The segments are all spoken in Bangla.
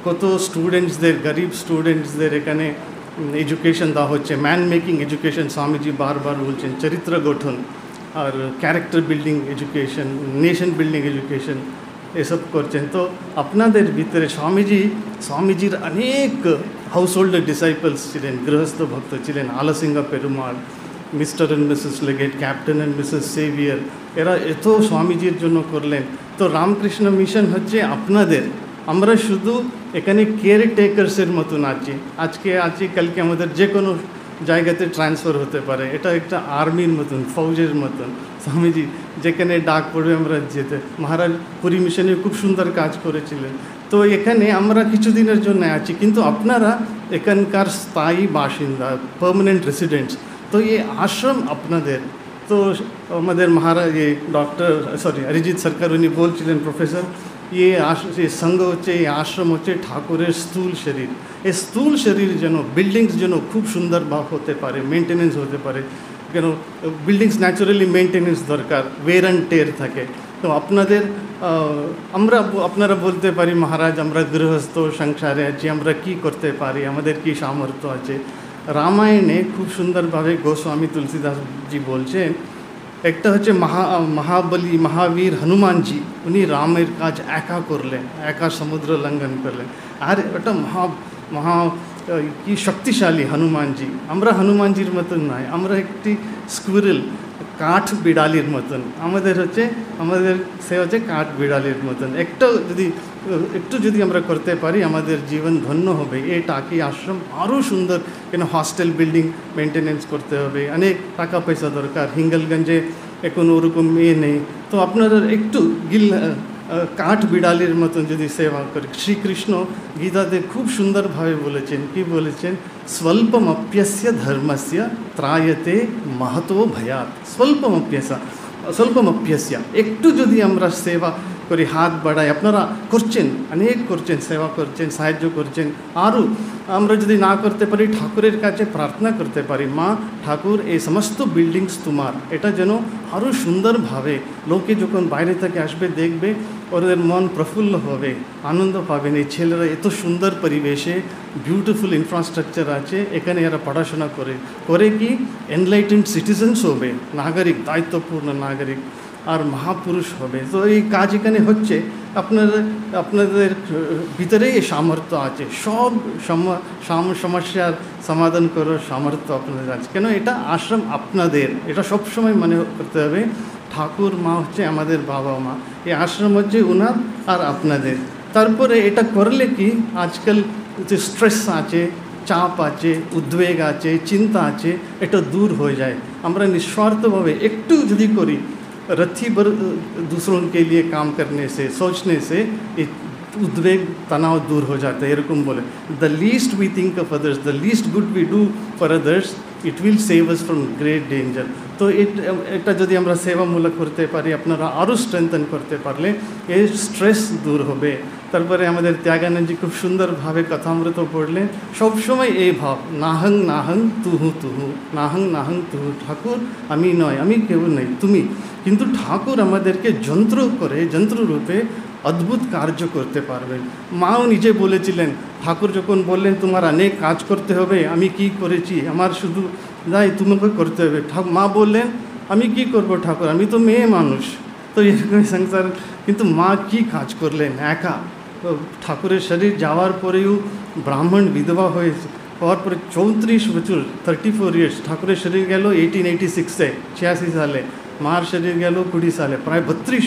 কত স্টুডেন্টসদের, গরিব স্টুডেন্টসদের এখানে এডুকেশন দেওয়া হচ্ছে, ম্যান মেকিং এডুকেশন স্বামীজি বারবার বলছেন, চরিত্র গঠন আর character building education, nation building education এসব করছেন। তো আপনাদের ভিতরে স্বামীজির অনেক হাউস হোল্ডার ডিসাইপলস ছিলেন, গৃহস্থ ভক্ত ছিলেন, Alasinga Perumal, Mr and Mrs Leggett, captain and Mrs Sevier, এরা এত স্বামীজির জন্য করলেন। তো রামকৃষ্ণ মিশন হচ্ছে আপনাদের, আমরা শুধু এখানে কেয়ারটেকার্সের মতন আছি, আজকে আছি কালকে আমাদের যে কোনো জায়গাতে ট্রান্সফার হতে পারে। এটা একটা আর্মির মতন, ফৌজের মতন। স্বামীজি যেখানে ডাক পড়বে আমরা যেতে। মহারাজ পুরী মিশনে খুব সুন্দর কাজ করেছিলেন। তো এখানে আমরা কিছুদিনের জন্য আছি, কিন্তু আপনারা এখানকার স্থায়ী বাসিন্দা, পার্মানেন্ট রেসিডেন্টস। তো এই আশ্রম আপনাদের। তো আমাদের মহারাজ অরিজিৎ সরকার উনি বলছিলেন, প্রফেসর ये संघ হচ্ছে, এই আশ্রম হচ্ছে ঠাকুরের স্থূল শরীর। এই স্থূল শরীর যেন বিল্ডিংস যেন খুব সুন্দর হতে পারে, মেনটেনেন্স হতে পারে, কেন বিল্ডিংস ন্যাচারালি মেনটেনেন্স দরকার, ওয়ের অ্যান্ড টের থাকে। তো আপনারা বলতে পারি মহারাজ আমরা গৃহস্থ সংসারে আছি, আমরা কি করতে পারি, আমাদের কি সামর্থ্য আছে। রামায়ণে খুব সুন্দরভাবে গোস্বামী তুলসীদাসজি বলছেন, একটা হচ্ছে মহাবলী মহাবীর হনুমানজি, উনি রামের কাজ একা করলেন, একা সমুদ্র লঙ্ঘন করলেন। আর ওটা কি শক্তিশালী হনুমানজি। আমরা হনুমানজির মতন নয়, আমরা একটি স্কুইরেল, কাঠ বিড়ালির মতন। আমাদের সে হচ্ছে কাঠ বিড়ালির মতন। একটু যদি আমরা করতে পারি আমাদের জীবন ধন্য হবে। এই টাকি আশ্রম আরও সুন্দর, কেন হস্টেল বিল্ডিং মেনটেনেন্স করতে হবে, অনেক টাকা পয়সা দরকার, হিঙ্গলগঞ্জে এখন ওরকম নেই। তো আপনারা একটু কাঠ বিড়ালির মতন যদি সেবা করে। শ্রীকৃষ্ণ গীতাতে খুব সুন্দরভাবে বলেছেন, কি বলেছেন, স্বল্পমপ্যস্য ধর্মস্য ত্রায়তে মহতো ভয়াত। স্বল্পমপ্যস্য একটু যদি আমরা সেবা করি, হাত বাড়াই, আপনারা করছেন, অনেক করছেন, সেবা করছেন, সাহায্য করছেন। আরও আমরা যদি না করতে পারি, ঠাকুরের কাছে প্রার্থনা করতে পারি, মা ঠাকুর এই সমস্ত বিল্ডিংস তোমার, এটা যেন আরও সুন্দরভাবে লোকে যখন বাইরে থেকে আসবে দেখবে, ওদের মন প্রফুল্ল হবে, আনন্দ পাবেন। এই ছেলেরা এত সুন্দর পরিবেশে, বিউটিফুল ইনফ্রাস্ট্রাকচার আছে, এখানে এরা পড়াশোনা করে কি এনলাইটেন্ড সিটিজেন্স হবে, নাগরিক, দায়িত্বপূর্ণ নাগরিক আর মহাপুরুষ হবে। তো এই কাজ এখানে হচ্ছে, আপনাদের ভিতরেই এই সামর্থ্য আছে, সব সমস্যার সমাধান করার সামর্থ্য আপনাদের আছে। কেন এটা আশ্রম আপনাদের, এটা সবসময় মনে করতে হবে। ঠাকুর মা হচ্ছে আমাদের বাবা মা, এই আশ্রম হচ্ছে ওনার আর আপনাদের। তারপরে এটা করলে কি, আজকাল যে স্ট্রেস আছে, চাপ আছে, উদ্বেগ আছে, চিন্তা আছে, এটা দূর হয়ে যায়। আমরা নিঃস্বাर्थভাবে একটু যদি করি, रत्ती भर दूसरों के लिए काम करने से, सोचने से उद्वेग तनाव दूर हो जाता है। एरकम बोले, the least we think of others, the least good we do for others, it will save us from great danger. तो এটা যদি আমরা সেবামূলক করতে পারি, আপনারা আরও স্ট্রেংথেন করতে পারলে এই স্ট্রেস দূর হবে। তারপরে আমাদের ত্যাগানন্দজি খুব সুন্দরভাবে কথামৃত পড়লেন, সবসময় এই ভাব, নাহং নাহং তুহু তুহু, নাহং নাহং তুহু, ঠাকুর আমি নয়, আমি কেউ নেই, তুমি। কিন্তু ঠাকুর আমাদেরকে যন্ত্ররূপে অদ্ভুত কার্য করতে পারবেন। মাও নিজে বলেছিলেন, ঠাকুর যখন বললেন তোমার অনেক কাজ করতে হবে, আমি কি করেছি, আমার শুধু যাই তোমাকে করতে হবে। মা বললেন আমি কি করব ঠাকুর, আমি তো মেয়ে মানুষ। তো এরকম সংসার, কিন্তু মা কি কাজ করলেন একা। তো ঠাকুরের শরীর যাওয়ার পরেও ব্রাহ্মণ বিধবা হয়েছে, হওয়ার পরে 34 বছর, 34 ইয়ার্স, ঠাকুরের শরীর গেল 1886-এ, 86 সালে, মার শরীর গেল 20 সালে, প্রায়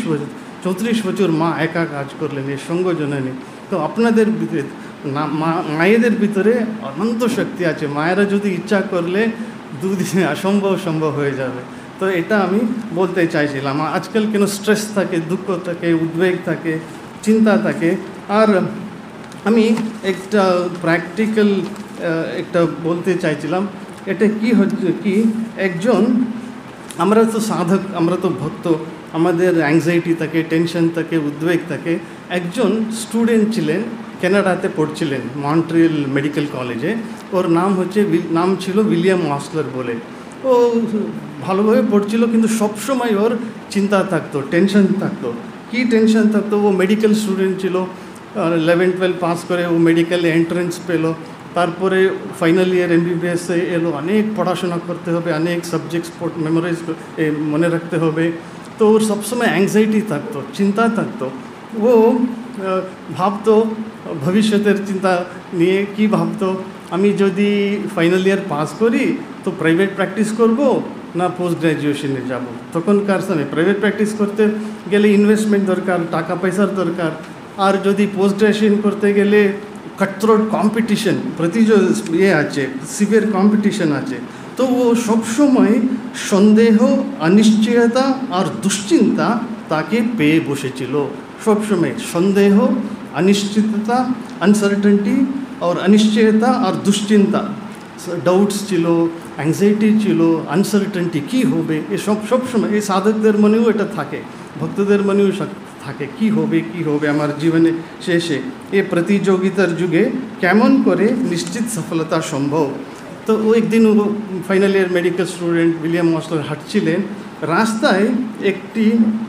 34 বছর মা একা কাজ করলেন, এই সঙ্গ জননী। তো আপনাদের ভিতরে মায়েদের ভিতরে অনন্ত শক্তি আছে, মায়েরা যদি ইচ্ছা করলে দুদিনে সম্ভব হয়ে যাবে। তো এটা আমি বলতে চাইছিলাম। আজকাল কেন স্ট্রেস থাকে, দুঃখ থাকে, উদ্বেগ থাকে, চিন্তা থাকে। আর আমি একটা প্র্যাকটিক্যাল একটা বলতে চাইছিলাম, এটা কি হচ্ছে কি, একজন, আমরা তো সাধক, আমরা তো ভক্ত, আমাদের অ্যাংজাইটি থাকে, টেনশন থাকে, উদ্বেগ থাকে। একজন স্টুডেন্ট ছিলেন, কানাডাতে পড়ছিলেন, মন্ট্রিয়াল মেডিকেল কলেজে। ওর নাম ছিল উইলিয়াম অসলার বলে। ও ভালোভাবে পড়ছিল, কিন্তু সবসময় ওর চিন্তা থাকতো, টেনশন থাকতো। কী টেনশন থাকতো, ও মেডিকেল স্টুডেন্ট ছিল, 11-12 পাস করে ও মেডিকেলে এন্ট্রেন্স পেলো, তারপরে ফাইনাল ইয়ার MBBS এলো, অনেক পড়াশোনা করতে হবে, অনেক সাবজেক্টস মেমোরাইজ মনে রাখতে হবে। তো ওর সবসময় অ্যাংজাইটি থাকতো, চিন্তা থাকতো। ও ভাবতো ভবিষ্যতের চিন্তা নিয়ে, কি ভাবতো, আমি যদি ফাইনাল ইয়ার পাস করি তো প্রাইভেট প্র্যাকটিস করব না পোস্ট গ্র্যাজুয়েশনে যাব। তখনকার সময় প্রাইভেট প্র্যাকটিস করতে গেলে ইনভেস্টমেন্ট দরকার, টাকা পয়সার দরকার। আর যদি পোস্ট গ্র্যাজুয়েশন করতে গেলে কাটথ্রোট কম্পিটিশন, আছে, সিভিয়ার কম্পিটিশন আছে। তো ও সবসময় সন্দেহ, অনিশ্চয়তা আর দুশ্চিন্তা তাকে পেয়ে বসেছিল। সবসময় সন্দেহ, অনিশ্চিততা, আনসার্টেনটি আর অনিশ্চয়তা আর দুশ্চিন্তা, ডাউটস ছিল, অ্যাংজাইটি ছিল, আনসার্টেনটি কী হবে, এসব সবসময় এই সাধকদের মনেও এটা থাকে, ভক্তদের মনেও থাকে, কি হবে আমার জীবনে শেষে। এই প্রতিযোগিতার যুগে কেমন করে নিশ্চিত সফলতা সম্ভব। তো ও একদিন final year medical student William Osler হাঁটছিলেন, রাস্তায় একটি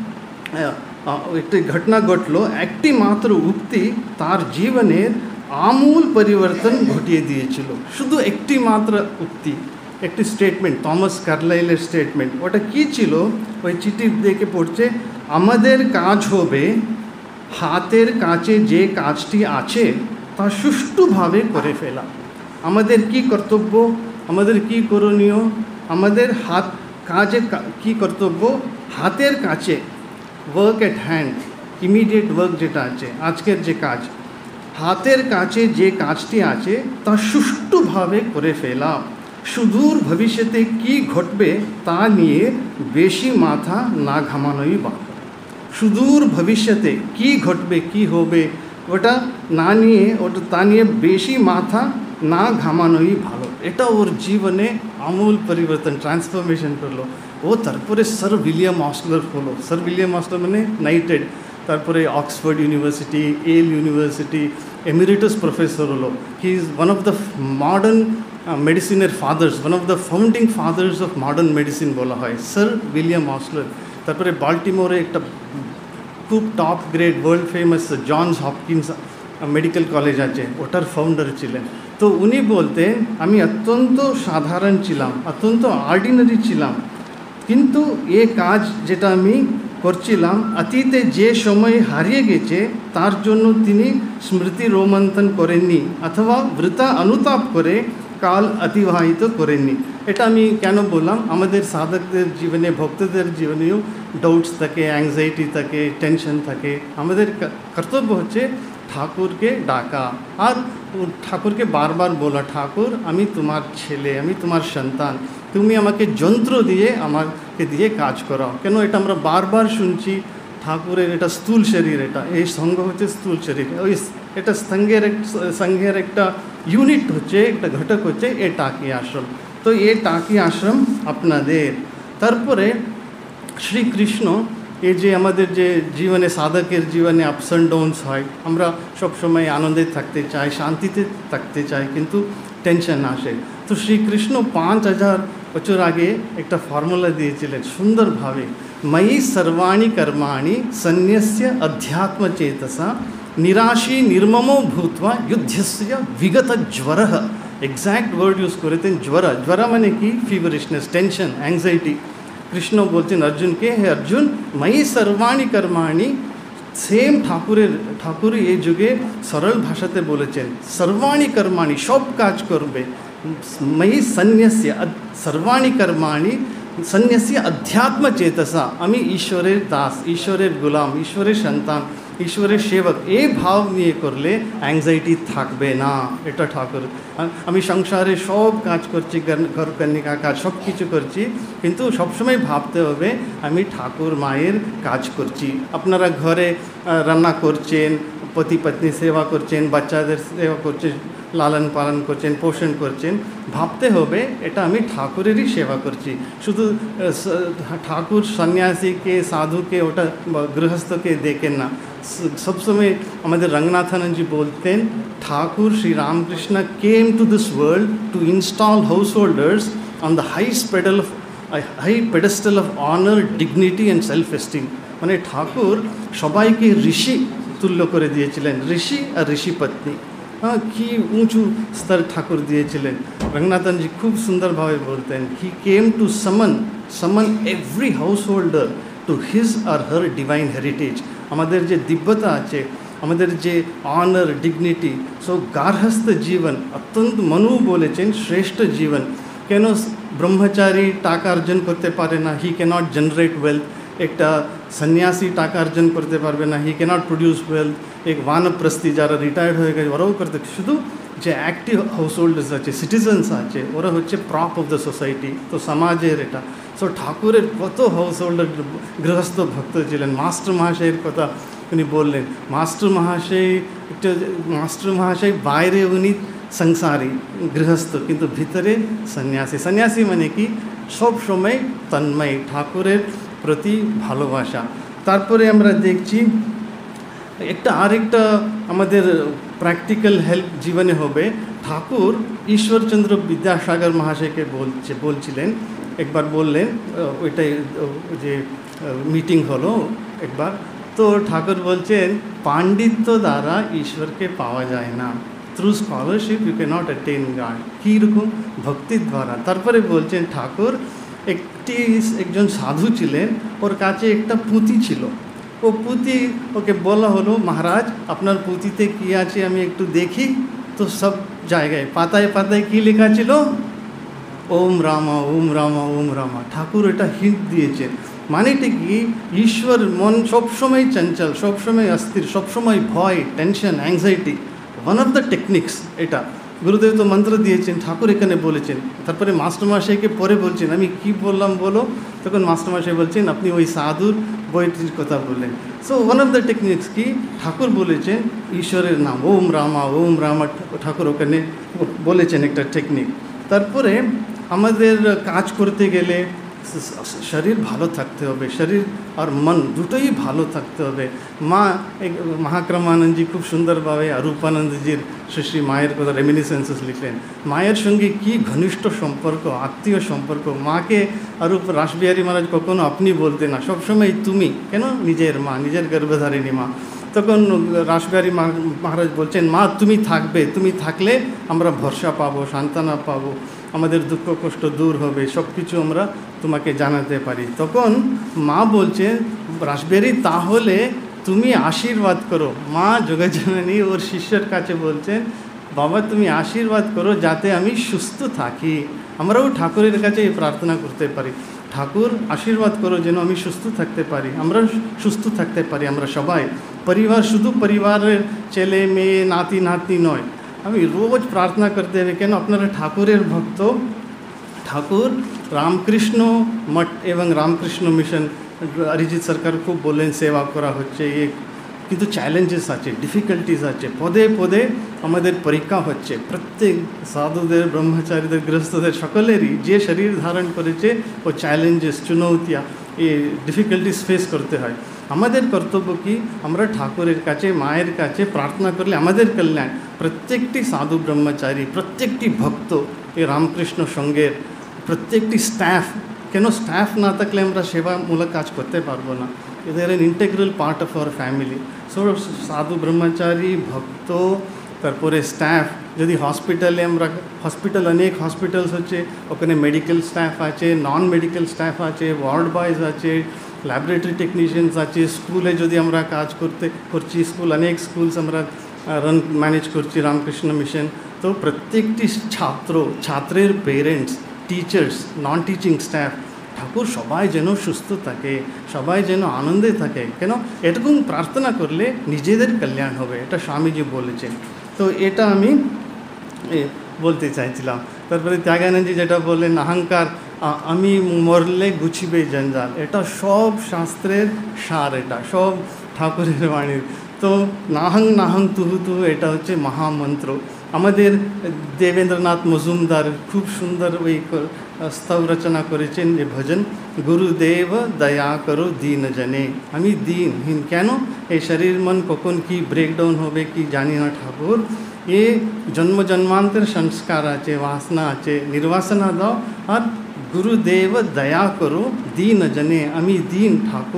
ঘটনা ঘটলো। একটি মাত্র উক্তি তার জীবনের আমূল পরিবর্তন ঘটিয়ে দিয়েছিল। শুধু একটি মাত্র উক্তি, একটি স্টেটমেন্ট, থমাস কার্লাইলের স্টেটমেন্ট। ওটা কী ছিল? ওই চিঠি দেখে পড়ছে, আমাদের কাজ হবে হাতের কাছে যে কাজটি আছে তা সুষ্ঠুভাবে করে ফেলা। আমাদের কি কর্তব্য, আমাদের কি করণীয়, আমাদের কাজে কি কর্তব্য, হাতের কাছে, work at hand, immediate work যেটা আছে, আজকের যে কাজ, হাতের কাছে যে কাজটি আছে তা সুষ্ঠুভাবে করে ফেলা। সুদূর ভবিষ্যতে কি ঘটবে তা নিয়ে বেশি মাথা না ঘামানোই ভালো। সুদূর ভবিষ্যতে কি ঘটবে, কি হবে, ওটা তা নিয়ে বেশি মাথা না ঘামানোই ভালো। এটা ওর জীবনে আমূল পরিবর্তন, ট্রান্সফরমেশন করলো। ও তারপরে স্যার উইলিয়াম অসলার হলো। স্যার উইলিয়াম অসলার মানে নাইটেড, তারপরে Oxford University, Yale University emeritus professor হলো। He is one of the modern মেডিসিনের fathers, one of the founding fathers of modern medicine বলা হয় স্যার উইলিয়াম অসলার। তারপরে বাল্টিমোরে একটা খুব top grade world famous Johns Hopkins medical college আছে, ওটার ফাউন্ডার ছিলেন। তো উনি বলতেন, আমি অত্যন্ত সাধারণ ছিলাম, অত্যন্ত অর্ডিনারি ছিলাম, কিন্তু এ কাজ যেটা আমি করছিলাম অতীতে যে সময় হারিয়ে গেছে তার জন্য তিনি স্মৃতি রোমন্থন করেননি অথবা বৃথা অনুতাপ করে কাল অতিবাহিত করেননি। এটা আমি কেন বললাম? আমাদের সাধকদের জীবনে, ভক্তদের জীবনেও ডাউটস থাকে, অ্যাংজাইটি থাকে, টেনশন থাকে। আমাদের কর্তব্য হচ্ছে ঠাকুরকে ডাকা আর ঠাকুরকে বারবার বলা, ঠাকুর আমি তোমার ছেলে, আমি তোমার সন্তান, তুমি আমাকে যন্ত্র দিয়ে আমাকে দিয়ে কাজ করাও। কেন এটা আমরা বারবার শুনছি, ঠাকুরের এটা স্থূল শরীর, এটা এই সঙ্গ হচ্ছে স্থূল শরীর, ওই এটা সঙ্ঘের একটা ইউনিট হচ্ছে, একটা ঘটক হচ্ছে এ টাকি আশ্রম। তো এ টাকি আশ্রম আপনাদের। তারপরে শ্রীকৃষ্ণ, এই যে আমাদের যে জীবনে, সাধকের জীবনে আপস অ্যান্ড ডাউনস হয়, আমরা সবসময় আনন্দে থাকতে চাই, শান্তিতে থাকতে চাই, কিন্তু টেনশন আসে। তো শ্রীকৃষ্ণ 5000 বছর আগে একটা ফর্মুলা দিয়েছিলেন সুন্দরভাবে, ময়ি সর্বাণি কর্মাণি সন্ন্যস্য অধ্যাত্ম চেতসা নিরাশী নির্মমো ভূত্বা যুদ্ধস্য বিগত জ্বরঃ। এক্স্যাক্ট ওয়ার্ড ইউজ করেছেন, জ্বর মানে কি? ফিভারিশনেস, টেনশন, অ্যাংজাইটি। কৃষ্ণ বলছেন অর্জুনকে, হে অর্জুন, ময়ি সর্বাণি কর্মাণি, সেম ঠাকুর এই যুগে সরল ভাষাতে বলেছেন, সর্বাণি কর্মাণি, সব কাজ করবে, ময়ি সন্ন্যস্য সর্বাণি কর্মাণি সন্ন্যস্য অধ্যাত্ম চেতসা, আমি ঈশ্বরের দাস, ঈশ্বরের গোলাম, ঈশ্বরের সন্তান, ঈশ্বরের সেবক, এই ভাব নিয়ে করলে অ্যাংজাইটি থাকবে না। এটা ঠাকুর, আমি সংসারে সব কাজ করছি, ঘর কন্যা কাজ সব কিছু করছি, কিন্তু সবসময় ভাবতে হবে আমি ঠাকুর মায়ের কাজ করছি। আপনারা ঘরে রান্না করছেন, পতি পত্নী সেবা করছেন, বাচ্চাদের সেবা করছেন, লালন পালন করছেন, পোষণ করছেন, ভাবতে হবে এটা আমি ঠাকুরেরই সেবা করছি। শুধু ঠাকুর সন্ন্যাসীকে, সাধুকে, ওটা গৃহস্থকে দেখেন না। সবসময় আমাদের রঙ্গনাথানন্দজি বলতেন, ঠাকুর Shri Ramakrishna came to this world to install householders on the high pedestal of honour, dignity and self esteem. মানে ঠাকুর সবাইকে ঋষি তুল্য করে দিয়েছিলেন, ঋষি আর ঋষি পত্নী। হ্যাঁ, কি উঁচু স্তর ঠাকুর দিয়েছিলেন। রঙ্গনাথনজি খুব সুন্দরভাবে বলতেন, he came to summon every householder to his or her divine heritage. আমাদের যে দিব্যতা আছে, আমাদের যে অনার, ডিগনিটি, সো গার্হস্থ জীবন অত্যন্ত, মনু বলেছেন শ্রেষ্ঠ জীবন। কেন ব্রহ্মচারী টাকা অর্জন করতে পারে না, হি ক্যানট জেনারেট ওয়েলথ। একটা সন্ন্যাসী টাকা অর্জন করতে পারবে না, হি ক্যানট প্রডিউস ওয়েলথ। এক বানপ্রস্থি যারা রিটায়ার্ড হয়ে গেছে ওরাও করতে, শুধু যে অ্যাক্টিভ হাউস হোল্ডার্স আছে, সিটিজেন্স আছে, ওরা হচ্ছে প্রপ অফ দ্য সোসাইটি। তো সমাজের এটা, সো ঠাকুরের কত হাউস হোল্ডার গৃহস্থ ভক্ত ছিলেন। মাস্টার মহাশয়ের কথা উনি বললেন, মাস্টার মহাশয় বাইরে উনি সংসারী গৃহস্থ, কিন্তু ভিতরে সন্ন্যাসী। সন্ন্যাসী মানে কি, সব সময় তন্ময়, ঠাকুরের প্রতি ভালোবাসা। তারপরে আমরা দেখছি আরেকটা আমাদের প্র্যাকটিক্যাল হেল্প জীবনে হবে। ঠাকুর ঈশ্বরচন্দ্র বিদ্যাসাগর মহাশয়কে বলছিলেন, একবার বললেন, ওইটাই যে মিটিং হলো একবার, তো ঠাকুর বলছেন পাণ্ডিত্য দ্বারা ঈশ্বরকে পাওয়া যায় না, through scholarship you cannot attain God. কীরকম? ভক্তির দ্বারা। তারপরে বলছেন ঠাকুর একজন সাধু ছিলেন, ওর কাছে একটা পুঁথি ছিল। ও পুঁথি, ওকে বলা হলো, মহারাজ আপনার পুঁথিতে কী আছে আমি একটু দেখি। তো সব জায়গায় পাতায় পাতায় কী লেখা ছিল? ওম রামা ওম রামা ওম রামা। ঠাকুর এটা হিন্ট দিয়েছেন, মানেটা কি, ঈশ্বর মন সবসময় চঞ্চল, সবসময় অস্থির, সবসময় ভয়, tension, anxiety. One of the techniques এটা। গুরুদেব তো মন্ত্র দিয়েছেন, ঠাকুর এখানে বলেছেন। তারপরে মাস্টারমশাইকে পরে বলছেন, আমি কি বললাম বলো? তখন মাস্টারমশাই বলছেন, আপনি ওই সাধুর বইটির কথা বললেন। So one of the techniques কি, ঠাকুর বলেছেন ঈশ্বরের নাম ওম রামা ওম রামা, ঠাকুর ওখানে বলেছেন একটা টেকনিক। তারপরে আমাদের কাজ করতে গেলে শরীর ভালো থাকতে হবে, শরীর আর মন দুটোই ভালো থাকতে হবে। মহাক্রমানন্দজি খুব সুন্দরভাবে রূপানন্দজির শ্রী মায়ের কথা রেমিনিসেন্সেস লিখলেন। মায়ের সঙ্গে কি ঘনিষ্ঠ সম্পর্ক, আত্মীয় সম্পর্ক। মাকে রাসবিহারী মহারাজ কখনো আপনি বলতে না, সবসময় তুমি। কেন? নিজের মা, নিজের গর্ভধারিণী মা। তখন রাসবিহারী মহারাজ বলছেন, মা তুমি থাকবে, তুমি থাকলে আমরা ভরসা পাবো, সান্ত্বনা পাবো, আমাদের দুঃখ কষ্ট দূর হবে, সব কিছু আমরা তোমাকে জানাতে পারি। তখন মা বলছেন, রাসবিহারী তাহলে তুমি আশীর্বাদ করো। মা যোগজননী ওর শিষ্যের কাছে বলছেন, বাবা তুমি আশীর্বাদ করো যাতে আমি সুস্থ থাকি। আমরাও ঠাকুরের কাছে এই প্রার্থনা করতে পারি, ঠাকুর আশীর্বাদ করো যেন আমি সুস্থ থাকতে পারি, আমরা সুস্থ থাকতে পারি। আমরা সবাই পরিবার, শুধু পরিবারের ছেলে মেয়ে নাতি নাতনি নয়, আমি রোজ প্রার্থনা করতে হবে। কেন? আপনারা ঠাকুরের ভক্ত। ঠাকুর রামকৃষ্ণ মঠ এবং রামকৃষ্ণ মিশন, অরিজিৎ সরকার খুব বললেন সেবা করা হচ্ছে, কিন্তু চ্যালেঞ্জেস আছে, ডিফিকাল্টিস আছে, পদে পদে আমাদের পরীক্ষা হচ্ছে। প্রত্যেক সাধুদের, ব্রহ্মচারীদের, গৃহস্থদের সকলেরই যে শরীর ধারণ করেছে ও চ্যালেঞ্জেস, চুনৌতিয়া, এই ডিফিকাল্টিস ফেস করতে হয়। আমাদের কর্তব্য কি, আমরা ঠাকুরের কাছে, মায়ের কাছে প্রার্থনা করলে আমাদের কল্যাণ। প্রত্যেকটি সাধু ব্রহ্মচারী, প্রত্যেকটি ভক্ত, এই রামকৃষ্ণ সঙ্গের প্রত্যেকটি স্টাফ, কেন স্টাফ না থাকলে আমরা সেবামূলক কাজ করতে পারবো না। এদের an integral part of our family. So সাধু ব্রহ্মচারী, ভক্ত, তারপরে স্টাফ। যদি হসপিটালে আমরা, হসপিটাল অনেক হসপিটালস হচ্ছে, ওখানে মেডিকেল স্টাফ আছে, নন মেডিকেল স্টাফ আছে, ওয়ার্ড বয়েজ আছে, ল্যাবরেটরি টেকনিশিয়ানস আছে। স্কুলে যদি আমরা কাজ করছি, স্কুল, অনেক স্কুলস আমরা ম্যানেজ করছি রামকৃষ্ণ মিশন। তো প্রত্যেকটি ছাত্রের parents, teachers, non teaching staff, ঠাকুর সবাই যেন সুস্থ থাকে, সবাই যেন আনন্দে থাকে। কেন? এরকম প্রার্থনা করলে নিজেদের কল্যাণ হবে, এটা স্বামীজি বলেছেন। তো এটা আমি বলতে চাইছিলাম। তারপরে ত্যাগানন্দজি যেটা বললেন, অহংকার, আমি মরলে গুছিবে জঞ্জাল, এটা সব শাস্ত্রের সার, এটা সব ঠাকুরের বাণীর। তো নাহং নাহং তুহু তুহু, এটা হচ্ছে মহামন্ত্র। আমাদের দেবেন্দ্রনাথ মজুমদার খুব সুন্দর ওই স্তব রচনা করেছেন, যে ভজন, গুরুদেব দয়া করো দীন জনে। আমি দীনহীন, কেন? এই শরীর মন কখন কি ব্রেকডাউন হবে কি জানি না ঠাকুর। এ জন্ম জন্মান্তর সংস্কার আছে, বাসনা আছে, নির্বাসনা দাও। আর গুরুদেব দয়া করো দীন জনে, আমি দীন ঠাকুর,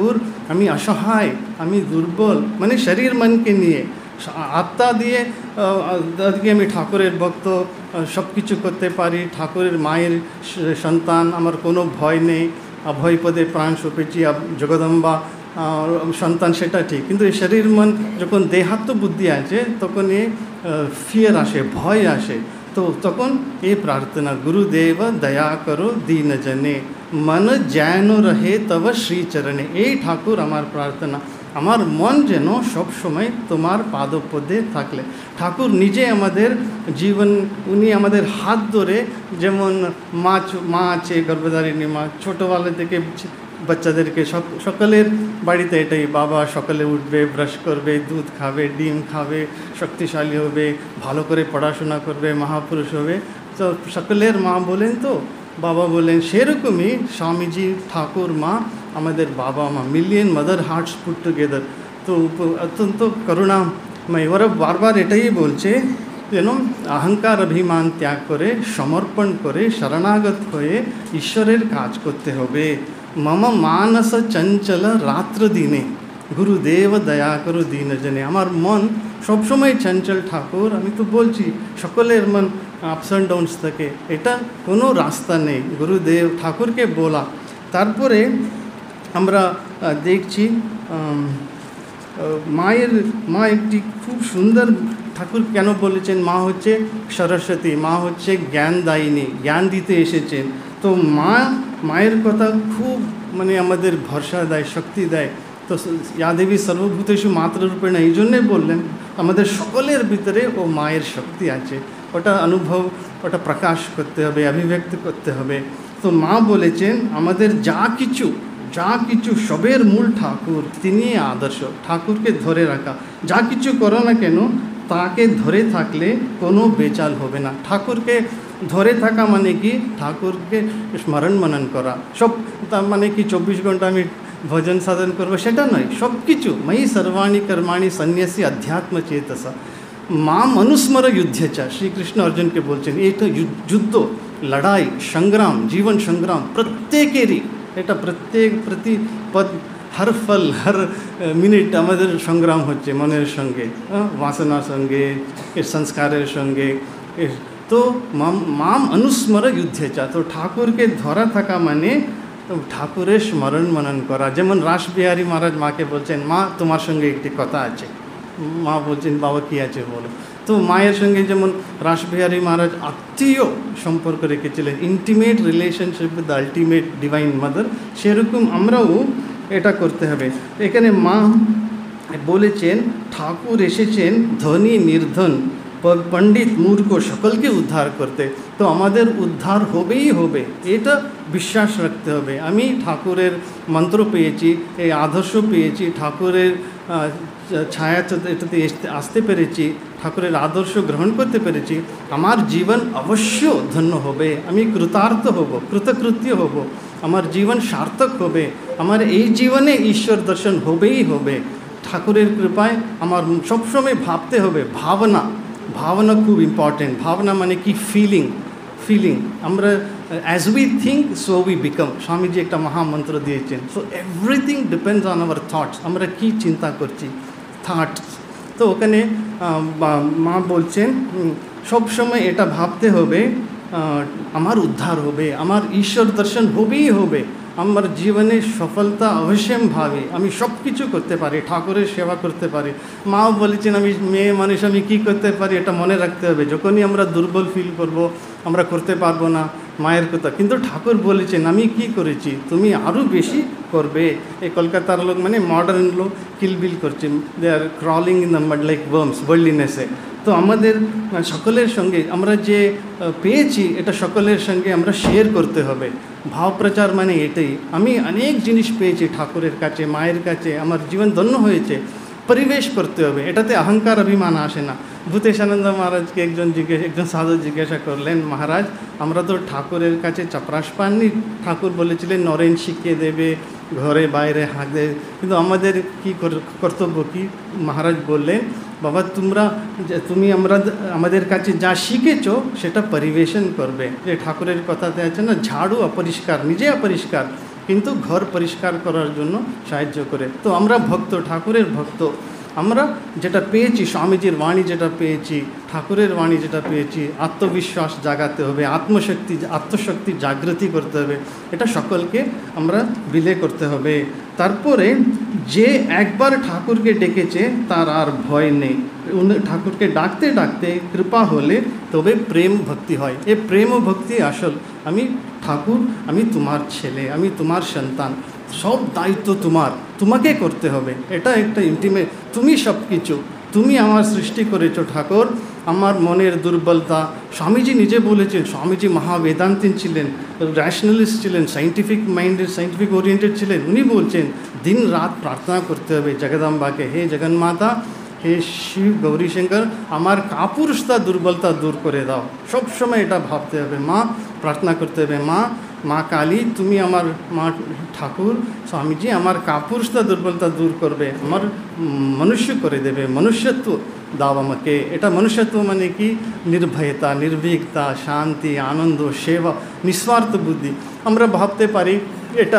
আমি অসহায়, আমি দুর্বল, মানে শরীর মনকে নিয়ে আত্মা দিয়ে আজকে আমি ঠাকুরের ভক্ত, সব কিছু করতে পারি, ঠাকুরের মায়ের সন্তান, আমার কোনো ভয় নেই, অভয় পদে প্রাণ সপেছি জগদম্বা সন্তান, সেটা ঠিক। কিন্তু এই শরীর মন যখন দেহাত্ম বুদ্ধি আছে তখন এ ফিয়ার আসে, ভয় আসে। তো তখন এই প্রার্থনা, গুরুদেব দয়া করো দীন জনে, মন যেন রহে তব শ্রীচরণে। এই ঠাকুর আমার প্রার্থনা, আমার মন যেন সবসময় তোমার পাদপদে থাকলে। ঠাকুর নিজে আমাদের জীবন, উনি আমাদের হাত ধরে, যেমন মা আছে গর্ভধারিণী মা, ছোটোবেলা থেকে বাচ্চাদেরকে সকলের বাড়িতে এটাই, বাবা সকালে উঠবে, ব্রাশ করবে, দুধ খাবে, ডিম খাবে, শক্তিশালী হবে, ভালো করে পড়াশোনা করবে, মহাপুরুষ হবে। তো সকলের মা বলেন, তো বাবা বলেন, সেরকমই স্বামীজি ঠাকুর মা আমাদের বাবা মা, million mother hearts put together. তো অত্যন্ত করুণাময়। ওরা বারবার এটাই বলছে যেন অহংকার অভিমান ত্যাগ করে, সমর্পণ করে, শরণাগত হয়ে ঈশ্বরের কাজ করতে হবে। মম মানস চঞ্চল রাত্র দিনে, গুরুদেব দয়া করো দীন জনে। আমার মন সবসময় চঞ্চল ঠাকুর, আমি তো বলছি সকলের মন আপস অ্যান্ড ডাউনস থাকে, এটা কোনো রাস্তা নেই, গুরুদেব ঠাকুরকে বলা। তারপরে আমরা দেখছি মা একটি খুব সুন্দর, ঠাকুর কেন বলেছেন মা হচ্ছে সরস্বতী, মা হচ্ছে জ্ঞানদায়িনী, জ্ঞান দিতে এসেছেন। তো মায়ের কথা খুব মানে আমাদের ভরসা দেয়, শক্তি দেয়। তো ইয়া দেবী সর্বভূতেষু মাতৃরূপেণ, এই জন্যে বললেন আমাদের সকলের ভিতরে ও মায়ের শক্তি আছে, ওটা অনুভব, ওটা প্রকাশ করতে হবে, অভিব্যক্ত করতে হবে। তো মা বলেছেন আমাদের যা কিছু সবের মূল ঠাকুর, তিনি আদর্শ। ঠাকুরকে ধরে রাখা, যা কিছু করো না কেন তাকে ধরে থাকলে কোনো বেচাল হবে না। ঠাকুরকে ধরে থাকা মানে কি, ঠাকুরকে স্মরণ মনন করা। সব তার মানে কি 24 ঘন্টা আমি ভজন সাধন করবো সেটা নয়, সব কিছু ময়ি সর্বাণি কর্মাণি সন্ন্যাসী অধ্যাত্ম চেতসা মাম অনুস্মর যুদ্ধেচা। শ্রীকৃষ্ণ অর্জুনকে বলছেন এটা যুদ্ধ, লড়াই, সংগ্রাম, জীবন সংগ্রাম প্রত্যেকেরই, এটা প্রতি পদ, हर फल हर मिनिट আমাদের সংগ্রাম হচ্ছে মনের সঙ্গে, বাসনার সঙ্গে, সংস্কারের সঙ্গে। তো মাম অনুস্মর যুদ্ধেচা, তো ঠাকুরকে ধরা থাকা মানে ঠাকুরের স্মরণ মনন করা। যেমন রাসবিহারী মহারাজ মাকে বলছেন, মা তোমার সঙ্গে একটি কথা আছে। মা বলছেন, বাবা কী আছে বলো। তো মায়ের সঙ্গে যেমন রাসবিহারী মহারাজ আত্মীয় সম্পর্ক রেখেছিলেন, intimate relationship with the ultimate divine mother, সেরকম আমরাও এটা করতে হবে। এখানে মা বলেছেন ঠাকুর এসেছেন ধনী নির্ধন, পণ্ডিত মূর্খ সকলকে উদ্ধার করতে। তো আমাদের উদ্ধার হবেই হবে, এটা বিশ্বাস রাখতে হবে। আমি ঠাকুরের মন্ত্র পেয়েছি, এই আদর্শ পেয়েছি, ঠাকুরের ছায়া এটাতে আসতে পেরেছি, ঠাকুরের আদর্শ গ্রহণ করতে পেরেছি, আমার জীবন অবশ্য ধন্য হবে, আমি কৃতার্থ হব, কৃতকৃত্য হব, আমার জীবন সার্থক হবে, আমার এই জীবনে ঈশ্বর দর্শন হবেই হবে। ঠাকুরের কৃপায় আমার সবসময় ভাবতে হবে, ভাবনা খুব ইম্পর্টেন্ট। ভাবনা মানে কি, ফিলিং। আমরা as we think so we become, Swamiji একটা মহামন্ত্র দিয়েছেন। So everything depends on our thoughts, আমরা কি চিন্তা করছি, থটস। তো ওখানে মা বলছেন সবসময় এটা ভাবতে হবে, আমার উদ্ধার হবে, আমার ঈশ্বর দর্শন হবেই হবে, আমার জীবনে সফলতা অবশ্যই ভাবি, আমি সব কিছু করতে পারি, ঠাকুরের সেবা করতে পারি। মাও বলেছেন আমি মেয়ে মানুষ, আমি কী করতে পারি এটা মনে রাখতে হবে। যখনই আমরা দুর্বল ফিল করব, আমরা করতে পারবো না মায়ের কথা, কিন্তু ঠাকুর বলেছেন আমি কি করেছি, তুমি আরও বেশি করবে। এই কলকাতার লোক মানে মডার্ন লোক কিলবিল করছে, they are crawling in the mud like worms, ওয়ার্ল্ডলিনেসে। তো আমাদের সকলের সঙ্গে আমরা যে পেয়েছি এটা সকলের সঙ্গে আমরা শেয়ার করতে হবে। ভাব প্রচার মানে এটাই, আমি অনেক জিনিস পেয়েছি ঠাকুরের কাছে, মায়ের কাছে, আমার জীবন ধন্য হয়েছে, পরিবেশ করতে হবে। এটাতে অহংকার অভিমান আসে না। ভূতেশানন্দ মহারাজকে একজন সাধু জিজ্ঞাসা করলেন, মহারাজ আমরা তো ঠাকুরের কাছে চপরাস পাননি, ঠাকুর বলেছিলেন নরেন শিখিয়ে দেবে, ঘরে বাইরে হাঁক দেবে, কিন্তু আমাদের কি কর্তব্য কি? মহারাজ বললেন, বাবা তুমি আমাদের কাছে যা শিখেছ সেটা পরিবেশন করবে। যে ঠাকুরের কথাতে আছে না, ঝাড়ু অপরিষ্কার, নিজে অপরিষ্কার, কিন্তু ঘর পরিষ্কার করার জন্য সাহায্য করে। তো আমরা ভক্ত, ঠাকুরের ভক্ত, আমরা যেটা পেয়েছি, স্বামীজির বাণী যেটা পেয়েছি, ঠাকুরের বাণী যেটা পেয়েছি, আত্মবিশ্বাস জাগাতে হবে, আত্মশক্তি জাগৃতি করতে হবে, এটা সকলকে আমরা বিলে করতে হবে। তারপরে যে একবার ঠাকুরকে ডেকেছে তার আর ভয় নেই। ঠাকুরকে ডাকতে ডাকতে কৃপা হলে তবে প্রেম ভক্তি হয়। এ প্রেম ও ভক্তি আসল। আমি ঠাকুর, আমি তোমার ছেলে, আমি তোমার সন্তান, সব দায়িত্ব তোমাকে করতে হবে। এটা একটা ইন্টিমেট, তুমি সব কিছু, তুমি আমার সৃষ্টি করেছো ঠাকুর। আমার মনের দুর্বলতা, স্বামীজি নিজে বলেছেন, স্বামীজি মহাবেদান্তিন ছিলেন, র্যাশনালিস্ট ছিলেন, সাইন্টিফিক মাইন্ডেড, সাইন্টিফিক ওরিয়েন্টেড ছিলেন। উনি বলছেন দিন রাত প্রার্থনা করতে হবে জগদম্বাকে, হে জগন্মাতা, হে শিব গৌরীশঙ্কর, আমার কাপুরুষতা দুর্বলতা দূর করে দাও। সবসময় এটা ভাবতে হবে, মা প্রার্থনা করতে হবে, মা কালী তুমি আমার, মা ঠাকুর স্বামীজি আমার কাপুরুষতা দুর্বলতা দূর করবে, আমার মনুষ্য করে দেবে, মনুষ্যত্ব দাও আমাকে। এটা মনুষ্যত্ব মানে কি? নির্ভয়তা, নির্ভীকতা, শান্তি, আনন্দ, সেবা, নিঃস্বার্থ বুদ্ধি। আমরা ভাবতে পারি এটা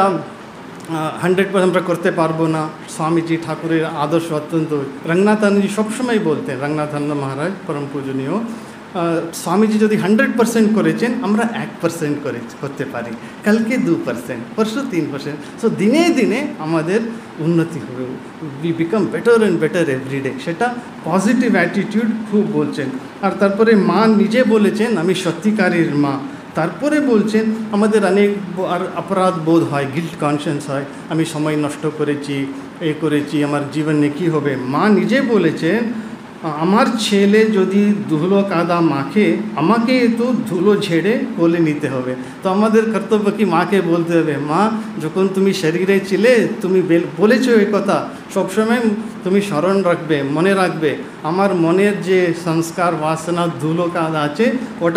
100% আমরা করতে পারবো না। স্বামীজি ঠাকুরের আদর্শ অত্যন্ত, রঙ্গনাথানজি সবসময় বলতেন, রঙ্গনাথানন্দ মহারাজ পরম পূজনীয়, স্বামীজি যদি 100% করেছেন, আমরা 1% করতে পারি, কালকে 2%, পরশু 3%। সো দিনে দিনে আমাদের উন্নতি হবে, we become better and better everyday. সেটা পজিটিভ অ্যাটিটিউড খুব বলছেন। আর তারপরে মা নিজে বলেছেন আমি সত্যিকারের মা। তারপরে বলছেন আমাদের অনেক অপরাধ বোধ হয়, গিল্ট কনসিয়েন্স হয়, আমি সময় নষ্ট করেছি, করেছি, আমার জীবনে কী হবে। মা নিজে বলেছেন আমার ছেলে যদি ধুলো কাদা মাখে, আমাকে তো ধুলো ঝেড়ে কোলে নিতে হবে। তো আমাদের কর্তব্য কি মাকে বলতে হবে, মা যখন তুমি শরীরে ছিলে তুমি বলেছো এই কথা, সবসময় তুমি স্মরণ রাখবে, মনে রাখবে, আমার মনের যে সংস্কার বাসনা ধুলো কাদা আছে ওটা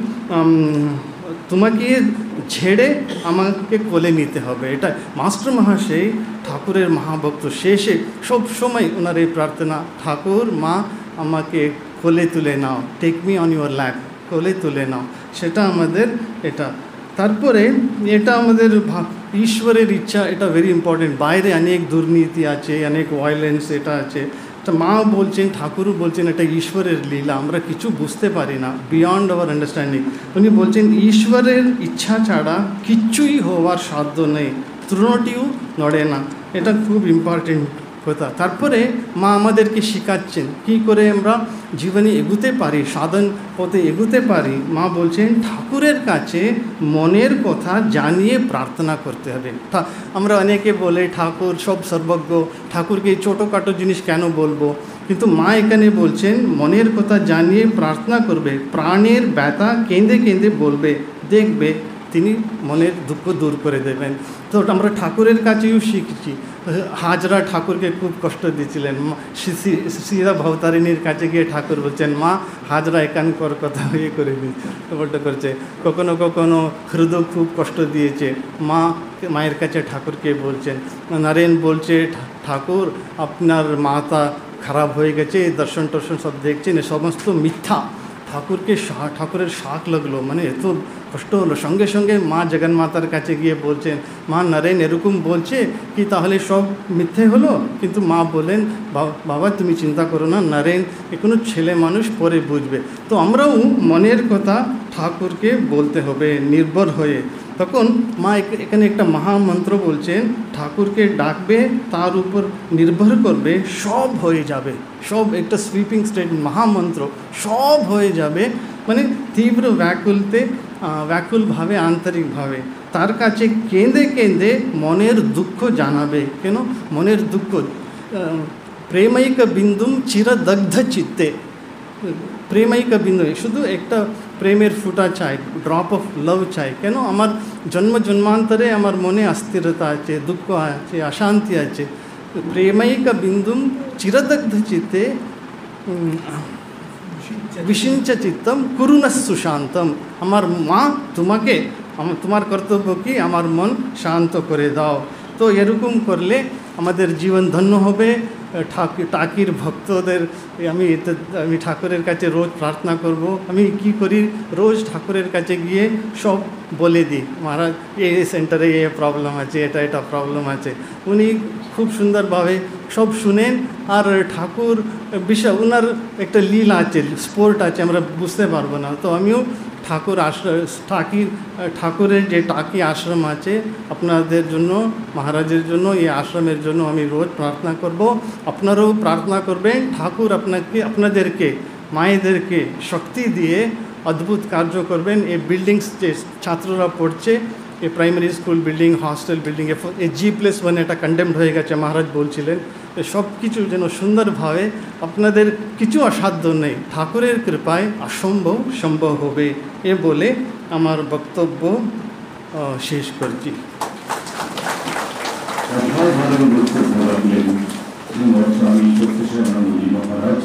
তোমাকে ঝেড়ে আমাকে কোলে নিতে হবে। এটা মাস্টার মহাশয় ঠাকুরের মহাভক্ত, শেষে সব সময় ওনার এই প্রার্থনা, ঠাকুর মা আমাকে কোলে তুলে নাও, take me on your lap, কোলে তুলে নাও। সেটা আমাদের এটা। তারপরে এটা আমাদের ঈশ্বরের ইচ্ছা, এটা ভেরি ইম্পর্টেন্ট। বাইরে অনেক দুর্নীতি আছে, অনেক ভায়োলেন্স এটা আছে, মা বলছেন, ঠাকুরও বলছেন এটা ঈশ্বরের লীলা, আমরা কিছু বুঝতে পারি না, বিয়ন্ড আওয়ার আন্ডারস্ট্যান্ডিং। উনি বলছেন ঈশ্বরের ইচ্ছা ছাড়া কিচ্ছুই হওয়ার সাধ্য নেই, তৃণটিও নড়ে না। এটা খুব ইম্পর্টেন্ট কথা। তারপরে মা আমাদেরকে শেখাচ্ছেন কী করে আমরা জীবনে এগুতে পারি, সাধন পথে এগুতে পারি। মা বলছেন ঠাকুরের কাছে মনের কথা জানিয়ে প্রার্থনা করতে হবে। আমরা অনেকে বলে ঠাকুর সব সর্বজ্ঞ, ঠাকুরকে ছোটোখাটো জিনিস কেন বলবো, কিন্তু মা এখানে বলছেন মনের কথা জানিয়ে প্রার্থনা করবে, প্রাণের ব্যথা কেঁদে কেঁদে বলবে, দেখবে তিনি মনের দুঃখ দূর করে দেবেন। তো আমরা ঠাকুরের কাছেও শিখছি। হাজরা ঠাকুরকে খুব কষ্ট দিয়েছিলেন, শ্রীরা ভবতারিণীর কাছে গিয়ে ঠাকুর বলছেন মা হাজরা এখানকার কথা ইয়ে করে বড্ড করছে। কখনো কখনো হৃদয় খুব কষ্ট দিয়েছে, মায়ের কাছে ঠাকুরকে বলছেন। নারায়ণ বলছে ঠাকুর আপনার মাথা খারাপ হয়ে গেছে, দর্শন টর্শন সব দেখছেন, এ সমস্ত মিথ্যা। ঠাকুরের শাক লাগলো, মানে এত কষ্ট হলো। সঙ্গে সঙ্গে মা জগন্মাতার কাছে গিয়ে বলছেন মা নারায়ণ এরকম বলছে কি তাহলে সব মিথ্যে হলো? কিন্তু মা বলেন বাবা তুমি চিন্তা করো না, নারায়ণ কোনো ছেলে মানুষ পরে বুঝবে। তো আমরাও মনের কথা ঠাকুরকে বলতে হবে নির্ভর হয়ে। তখন মা এখানে একটা মহামন্ত্র বলছেন, ঠাকুরকে ডাকবে, তার উপর নির্ভর করবে, সব হয়ে যাবে। সব একটা সুইপিং স্টেটমেন্ট, মহামন্ত্র, সব হয়ে যাবে। মানে তীব্র ব্যাকুলভাবে আন্তরিকভাবে তার কাছে কেঁদে কেঁদে মনের দুঃখ জানাবে। কেন মনের দুঃখ? প্রেমৈক বিন্দুম চিরদগ্ধ চিত্তে, প্রেমৈক বিন্দু, শুধু একটা প্রেমের ফুটা চাই, ড্রপ অফ লাভ চাই। কেন আমার জন্মান্তরে আমার মনে অস্থিরতা আছে, দুঃখ আছে, অশান্তি আছে। প্রেমৈক বিন্দুম চিরদগ্ধ চিত্তে বিসিঞ্চ চিত্তম কুরুন সুশান্তম। আমার মা তোমার কর্তব্য কি আমার মন শান্ত করে দাও। তো এরকম করলে আমাদের জীবন ধন্য হবে, টাকির ভক্তদের আমি ঠাকুরের কাছে রোজ প্রার্থনা করব। আমি কি করি, রোজ ঠাকুরের কাছে গিয়ে সব বলে দিই, মহারাজ এই সেন্টারে এই প্রবলেম আছে, এটা প্রবলেম আছে। উনি খুব সুন্দরভাবে সব শুনেন। আর ঠাকুর বিষয় ওনার একটা লীলা আছে, স্পোর্ট আছে, আমরা বুঝতে পারবো না। তো আমিও ঠাকুরের যে টাকি আশ্রম আছে আপনাদের জন্য, মহারাজের জন্য, এই আশ্রমের জন্য আমি রোজ প্রার্থনা করব। আপনারাও প্রার্থনা করবেন, ঠাকুর আপনাদেরকে মায়েদেরকে শক্তি দিয়ে অদ্ভুত কার্য করবেন। এই বিল্ডিংস যে ছাত্ররা পড়ছে, এই primary school building, hostel building, এই G+1 এটা কন্ডেমড হয়ে গেছে, মহারাজ বলছিলেন। সব কিছু যেন সুন্দরভাবে, আপনাদের কিছু অসাধ্য নেই, ঠাকুরের কৃপায় অসম্ভব সম্ভব হবে, এ বলে আমার বক্তব্য শেষ করছি। মহারাজ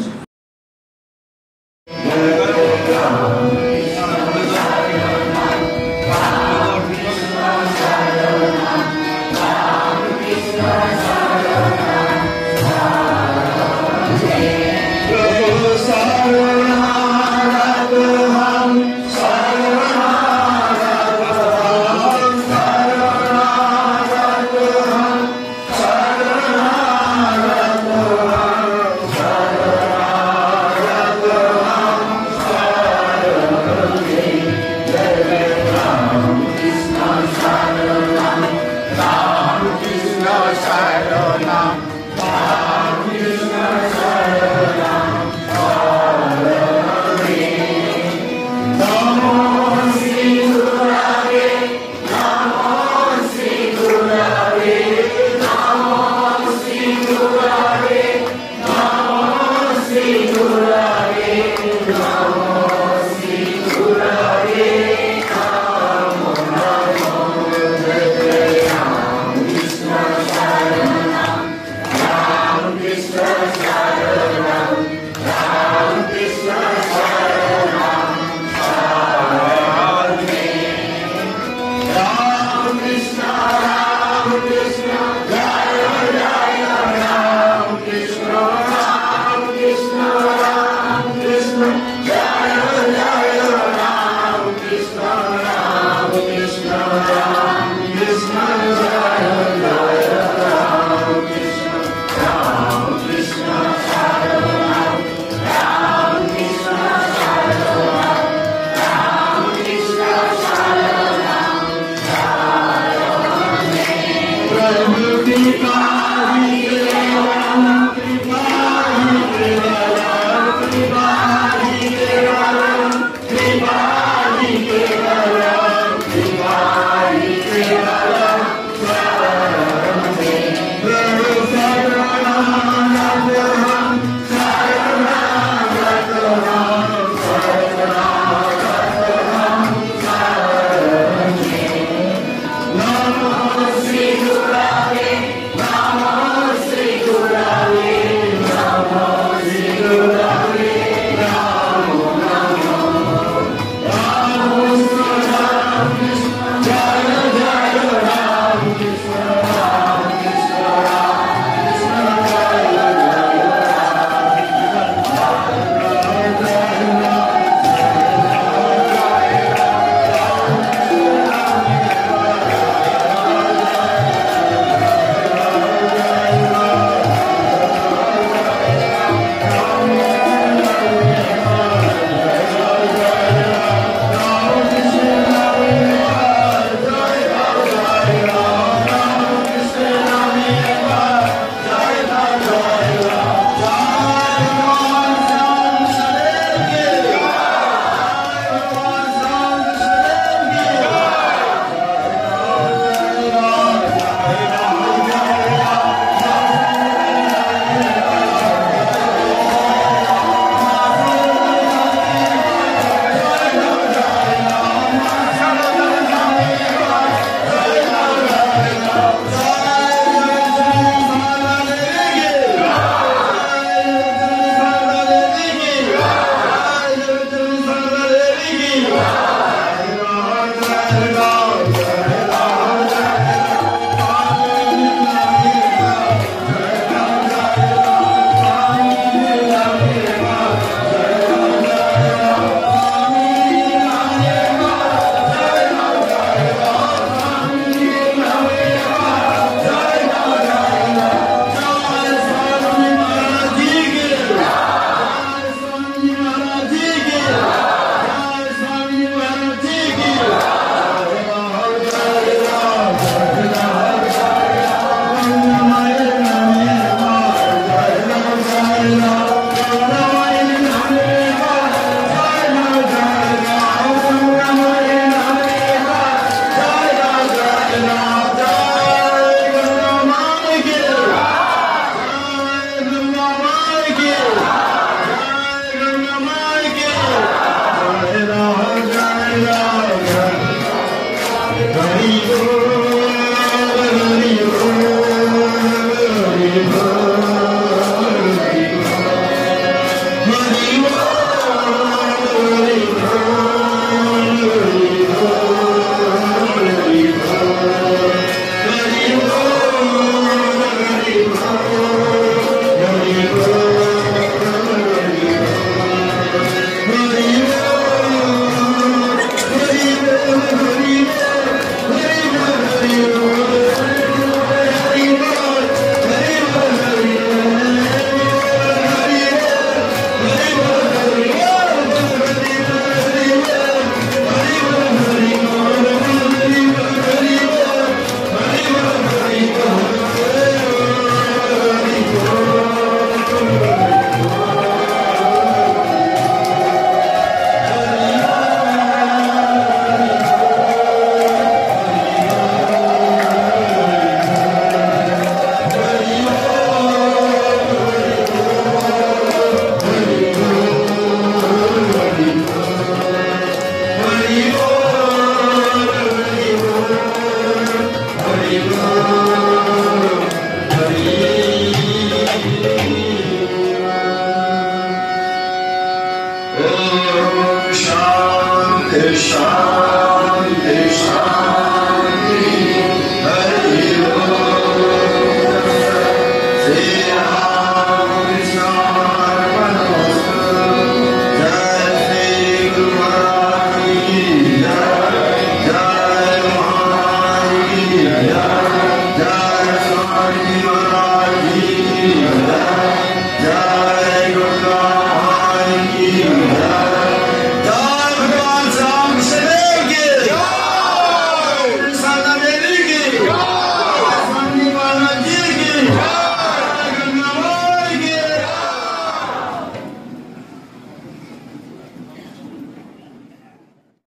শান্তি